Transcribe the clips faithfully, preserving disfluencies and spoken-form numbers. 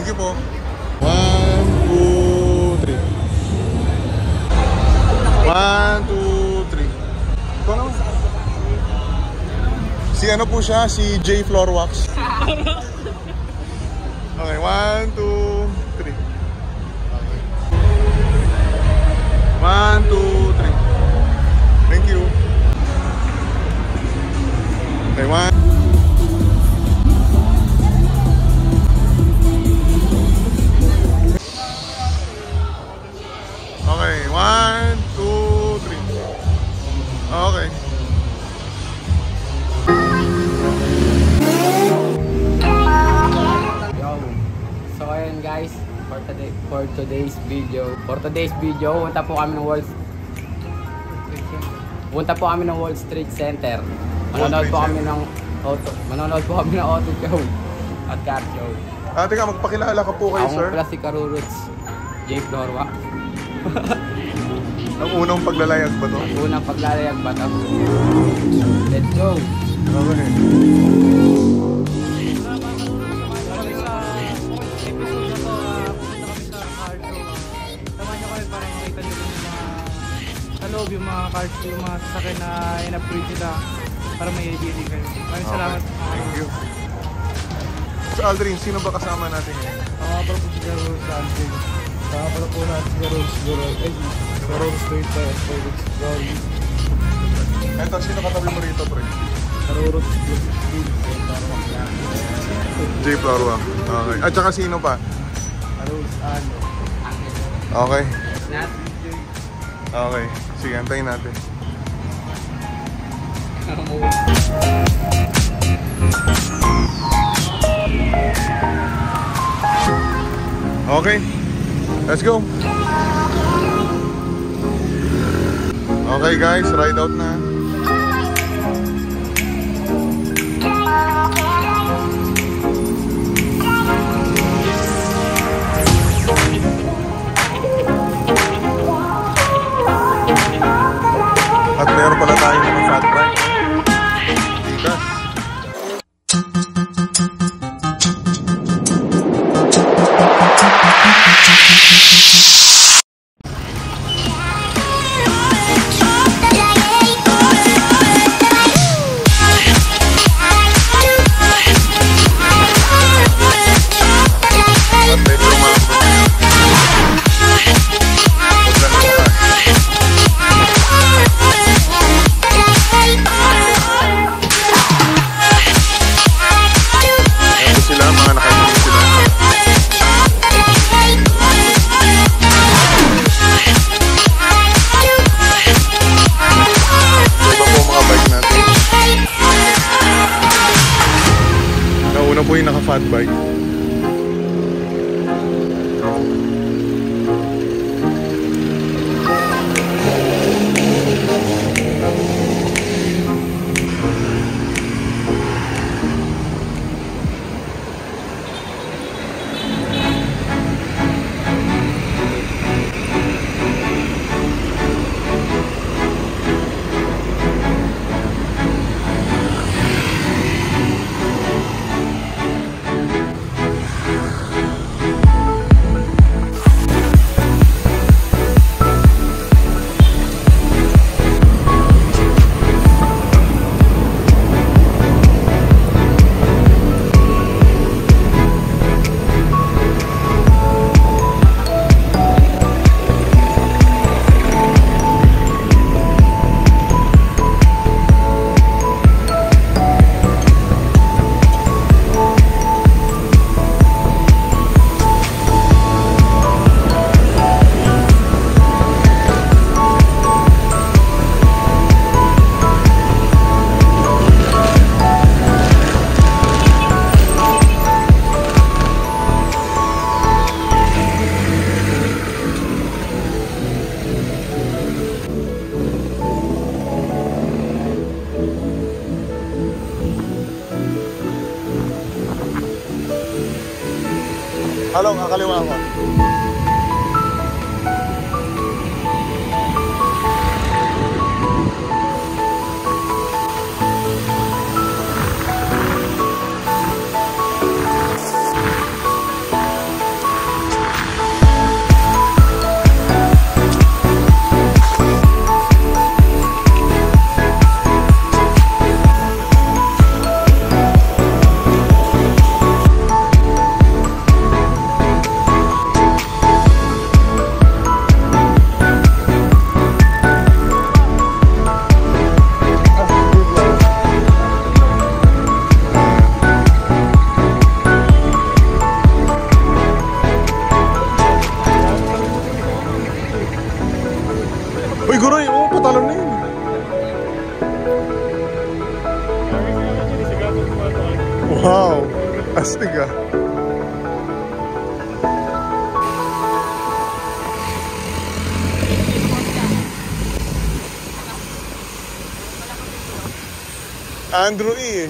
Thank you po. One, two, three. One, two, three. Ikaw naman. Si ano po siya? Si J Floor Wax. Okay, one, two, three. Okay. One, two, three. Thank you. Okay, one. Okay, one, two, three. Okay. Yo. So ayun guys, for today for today's video, for today's video, punta po kami ng Wall Punta po kami ng Wall Street Center. Manonood po kami ng auto, manonood po kami ng auto show at car show. Ah, teka, magpakilala ka po kayo, Ako sir. Ako pala si Karuruts, J Floor Wax. Ang unang paglalayag ba to? Ang unang paglalayag ba to? Let's go! Okay. Yung mga cards, yung mga sasakyan na in-upgrade nila para may idea din kayo. Maraming salamat. Thank you. So Aldrin, sino ba kasama natin ngayon? Mga pala po si Garol sa Aldrin. Mga pala po natin si Garol si Garol. Eh, Garol straight by Felix Garol. Eto, sino katabi mo rito, pre? Garol si J Floor. Okay. At saka sino pa? Garol ano? Okay. Snap. Okay. Sige, antayin natin. Okay. Let's go. Okay guys, ride out na. At meron pala tayo ng fat ride. Tigas. Nauna po yung naka-fat bike. Halo, kakaliwa ako. Astig ah. Andrew E.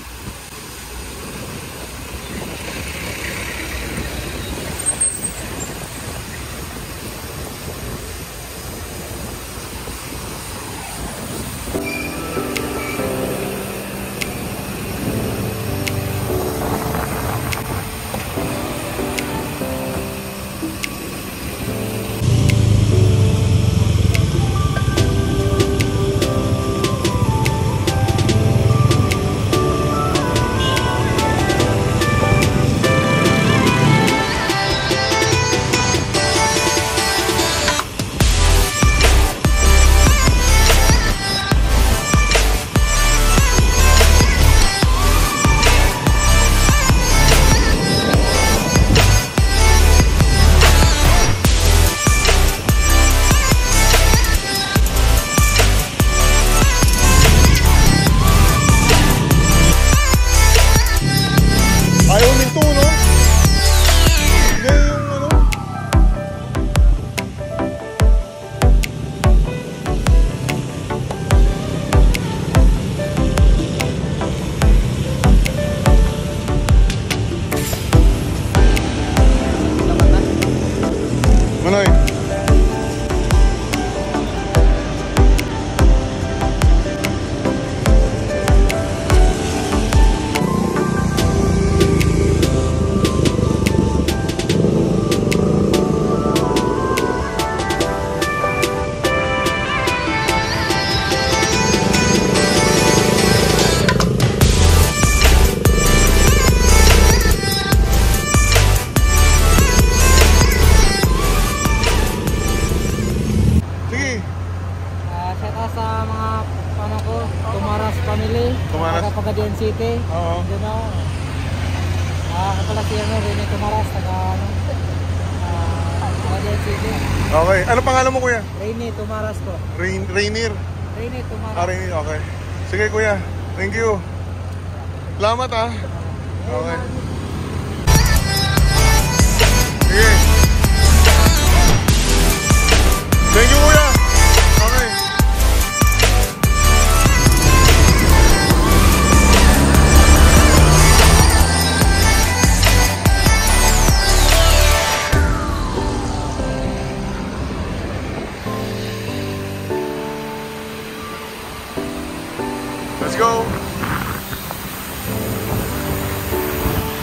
Ayaw minto, no? Hindi yung ano? Manoy. Sige. Ah, shout out sa mga ano ko, Tumaras family, Tumaras. taga Pagadian City. Oo. Doon ako. Ah, ako pala si ano, Rene Tumaras, taga ano, ah, Pagadian City. Okay. Ano pangalan mo, kuya? Rene Tumaras ko. Rain Rainier. Rene Tumaras. Ah, Rainier. Okay. Sige, kuya. Thank you. Salamat, ah. Okay. Sige. Thank you, kuya. Okay. Let's go.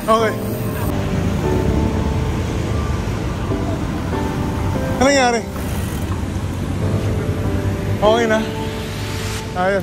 Okay. Ano nangyari? Okay na. Ayos.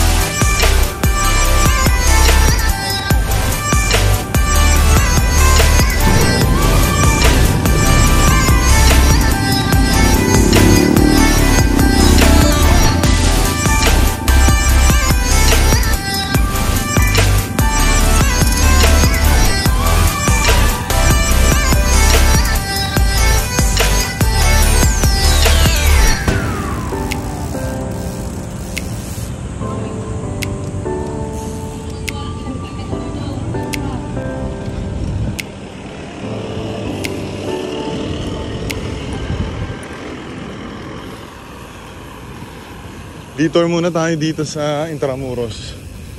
Detour muna tayo dito sa Intramuros.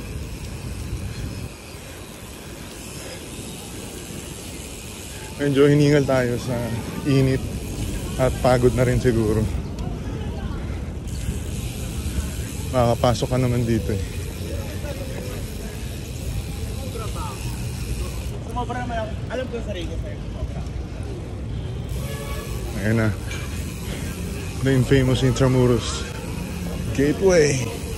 Medyo hiningal tayo sa init at pagod na rin siguro. Makakapasok ka naman dito eh. Sumobra naman ako. Alam ko sa rin. Ayan na. The infamous Intramuros Gateway.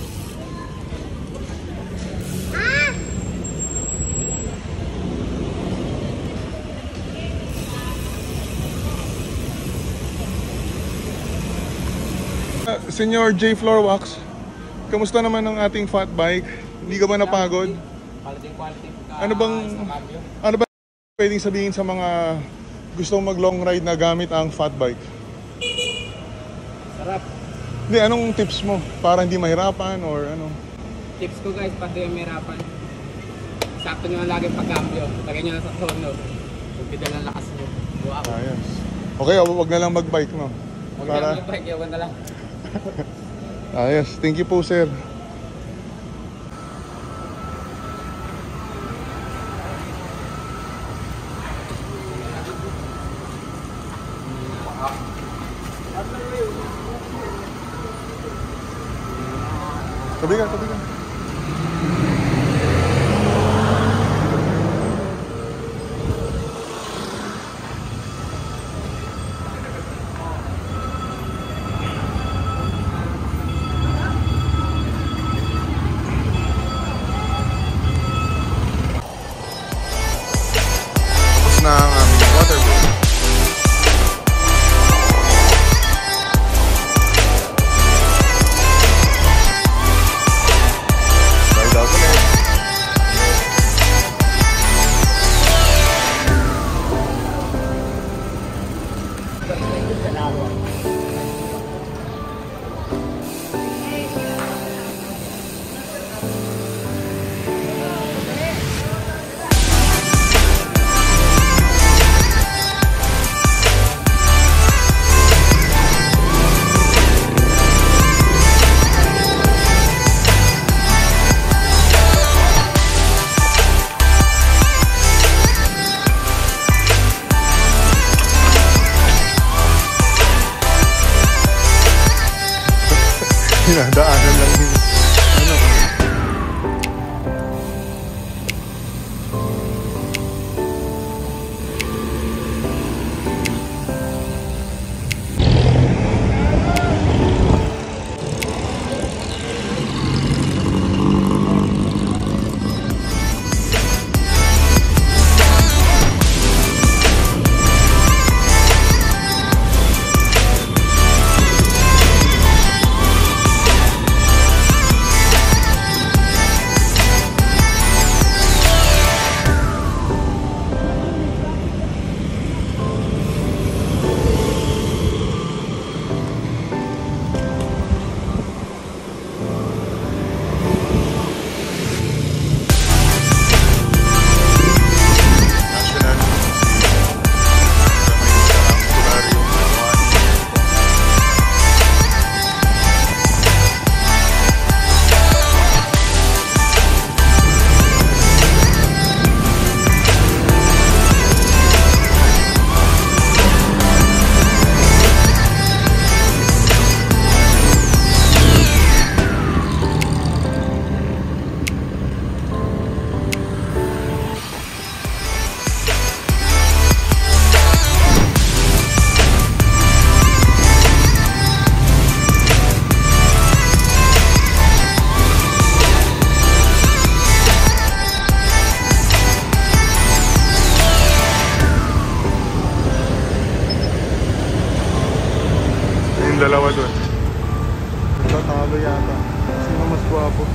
Uh, Senyor J. Floorwax, kamusta naman ang ating fat bike? Hindi ka ba napagod? Quality-quality. Ano bang ano ba pwedeng sabihin sa mga gustong mag long ride na gamit ang fat bike? Sarap. Hindi, anong tips mo para hindi mahirapan or ano? Tips ko guys, pati yung mahirapan. Sakto nyo lang lagi pagkambyo. Lagay nyo lang sa tono. Pagpidal ang lakas nyo. Wow. Ayos. Okay, wag na lang mag-bike, no? Huwag Para... na lang mag-bike, yawan na lang. Ayos. Thank you po, sir. Tabi ka, tabi ka. Tapos na ang aming waterboard. Guwapo.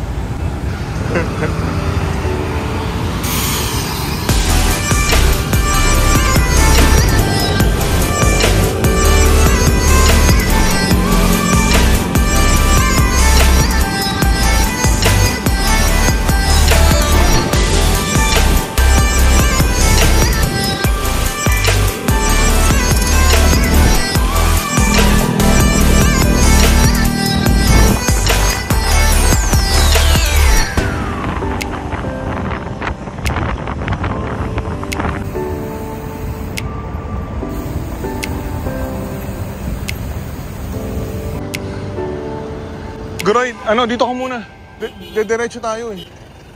Guroy, ano, dito ka muna. Dediretso tayo eh.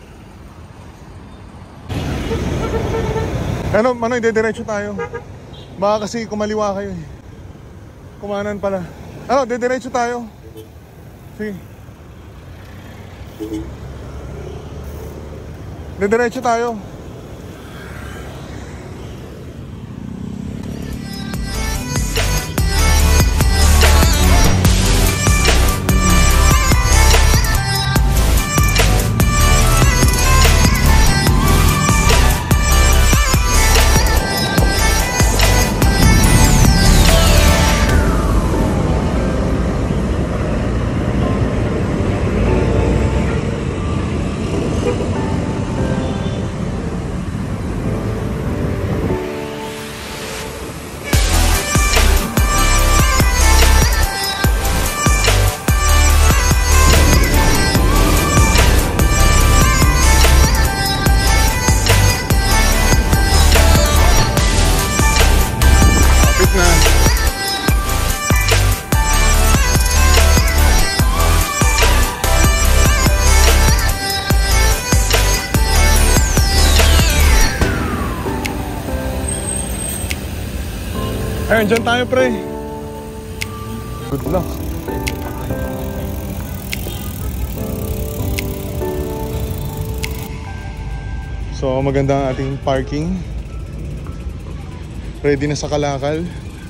Ano, Manoy, dediretso tayo. Baka kasi kumaliwa kayo eh. Kumanan pala. Ano, dediretso tayo. Sige. Dediretso tayo. Ayun, dyan tayo pre. Good luck. So maganda ang ating parking. Ready na sa kalakal.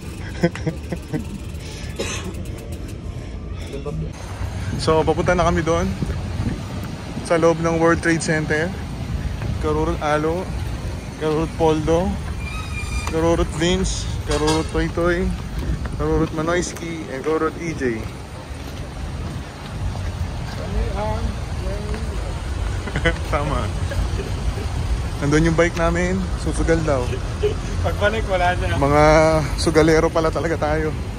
So papunta na kami doon sa loob ng World Trade Center. Karurot Alo, Karurot Poldo, Karurot Vince, Karurot Toy Toy, Karurot Manoyski, and Karurot E J. Tama. Nandun yung bike namin, susugal daw. Pagbalik wala na. Mga sugalero pala talaga tayo.